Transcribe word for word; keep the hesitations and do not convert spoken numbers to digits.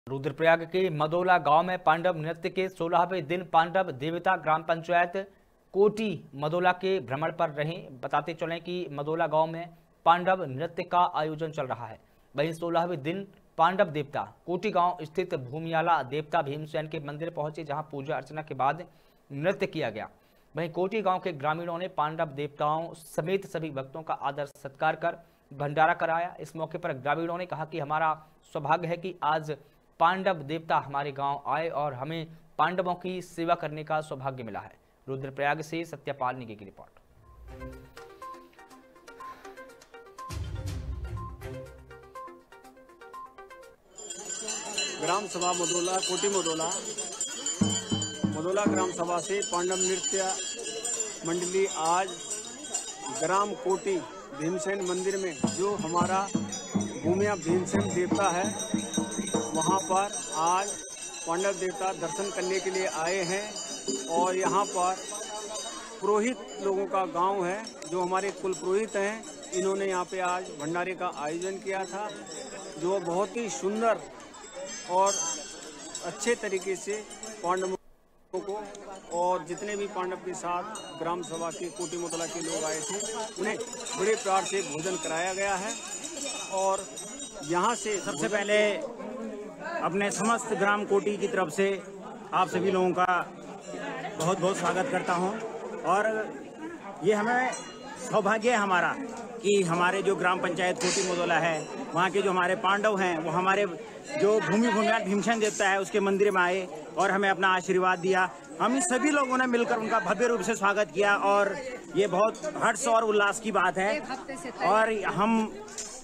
रुद्रप्रयाग के मदोला गांव में पांडव नृत्य के सोलहवें दिन पांडव देवता ग्राम पंचायत कोटी मदोला के भ्रमण पर रहे। बताते चलें कि मदोला गांव में पांडव नृत्य का आयोजन चल रहा है। वहीं सोलहवें दिन पांडव देवता कोटी गांव स्थित भूमियाला देवता भीमसेन के मंदिर पहुंचे, जहां पूजा अर्चना के बाद नृत्य किया गया। वहीं कोटी गांव के ग्रामीणों ने पांडव देवताओं समेत सभी भक्तों का आदर सत्कार कर भंडारा कराया। इस मौके पर ग्रामीणों ने कहा कि हमारा सौभाग्य है कि आज पांडव देवता हमारे गांव आए और हमें पांडवों की सेवा करने का सौभाग्य मिला है। रुद्रप्रयाग से सत्यपाल निगे की रिपोर्ट। ग्राम सभा मदोला कोटी मदोला मदोला ग्राम सभा से पांडव नृत्य मंडली आज ग्राम कोटी भीमसेन मंदिर में, जो हमारा भूमिया भीमसेन देवता है, वहाँ पर आज पांडव देवता दर्शन करने के लिए आए हैं। और यहाँ पर पुरोहित लोगों का गांव है, जो हमारे कुल पुरोहित हैं, इन्होंने यहाँ पे आज भंडारे का आयोजन किया था, जो बहुत ही सुंदर और अच्छे तरीके से पांडवों को और जितने भी पांडव के साथ ग्राम सभा के कोटी मदोला के लोग आए थे, उन्हें बड़े प्यार से भोजन कराया गया है। और यहाँ से सबसे पहले अपने समस्त ग्राम कोटी की तरफ से आप सभी लोगों का बहुत बहुत स्वागत करता हूं। और ये हमें सौभाग्य है हमारा कि हमारे जो ग्राम पंचायत कोटी मदोला है, वहाँ के जो हमारे पांडव हैं, वो हमारे जो भूमि भूमियाल भीमसेन देवता है उसके मंदिर में आए और हमें अपना आशीर्वाद दिया। हम सभी लोगों ने मिलकर उनका भव्य रूप से स्वागत किया और ये बहुत हर्ष और उल्लास की बात है। और हम